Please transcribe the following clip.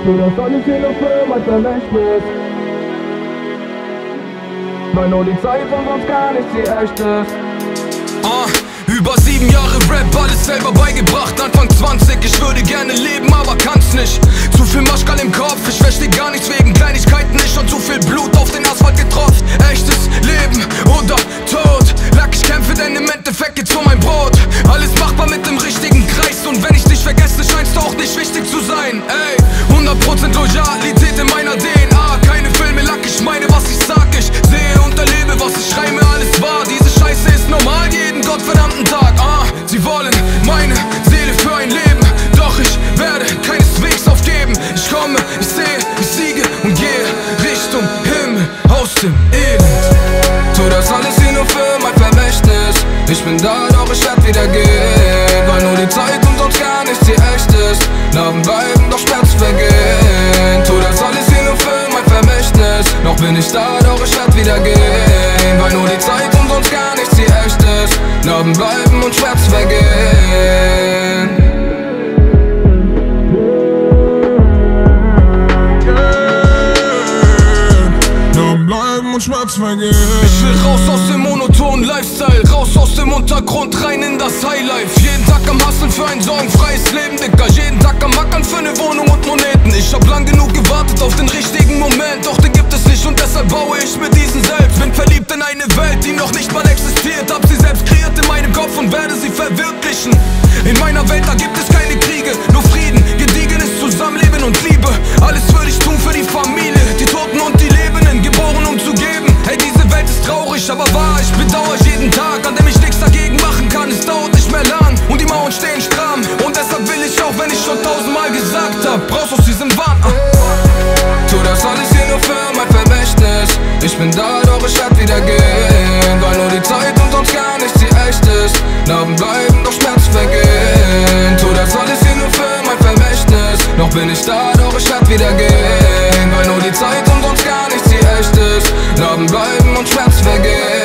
Du, das alles hier nur für mein Vermächtnis, weil nur die Zeit von uns gar nicht die echt ist. Über 7 Jahre Rap, alles selber beigebracht, Anfang 20, ich würde gerne leben, aber kann's nicht. Zu viel Maschkal im Kopf, ich versteh gar nichts wegen Kleinigkeiten, nicht und zu viel Blut auf den Asphalt getropft. Echtes Leben oder Tod, Lack, ich kämpfe, denn im Endeffekt geht's um mein Brot. Alles machbar mit dem richtigen Kreis, und wenn ich dich vergesse, scheinst du auch nicht wichtig zu sein. Ey, 100% Loyalität in meiner DNA, keine Filme, Lack, ich meine, was ich sag, ich sehe und erlebe, was ich schreibe, alles wahr. Diese Scheiße ist normal, jeden gottverdammten Tag. Sie wollen meine Seele für ein Leben, doch ich werde keineswegs aufgeben. Ich komme, ich sehe, ich siege und gehe Richtung Himmel aus dem Elend. Tu das alles hier nur für mein Vermächtnis. Ich bin da, doch ich werd wieder gehen, weil nur die Zeit und sonst gar nichts hier echt ist. Narben bleiben, doch Schmerz vergehen. Tu das alles hier nur für mein Vermächtnis. Noch bin ich da, doch ich werd wieder gehen, weil nur die Zeit und sonst gar nichts hier echt ist. Narben bleiben und Schmerz vergehen. Narben bleiben und Schmerz vergehen. Ich will raus aus dem monotonen Lifestyle, raus aus dem Untergrund, rein in das Highlife. Jeden Tag am Hustlen für ein sorgenfreies Leben, Dicker. Jeden Tag am Mackern für eine Wohnung und Moneten. Ich hab lang genug gewartet auf den richtigen Moment, doch den gibt es nicht und deshalb baue ich mir diesen selbst. Bin verliebt in eine Welt, die noch nicht mal existiert, hab sie selbst kreiert in meinem Kopf und werde sie verwirklichen. In meiner Welt, da gibt es keine Kriege, nur Frieden, gediegenes Zusammenleben und Liebe. Alles würde ich tun für die Familie, die Toten und die Lebenden, geboren um zu geben. Hey, diese Welt ist traurig, aber wahr, ich bedauere jeden Tag, an dem ich nichts dagegen machen kann. Es dauert nicht mehr lang und die Mauern stehen stramm, und deshalb will ich, auch wenn ich schon 1000-mal gesagt hab, raus aus diesem Wahn. Tu das alles hier nur für mein Vermächtnis. Ich bin da, doch ich werd wieder gehen, weil nur die Zeit und sonst gar nichts hier echt ist. Narben bleiben, doch Schmerz vergehen. Tu das alles hier nur für mein Vermächtnis. Noch bin ich da, doch ich werd wieder gehen, weil nur die Zeit und sonst gar nichts hier echt ist. Narben bleiben und Schmerz vergehen.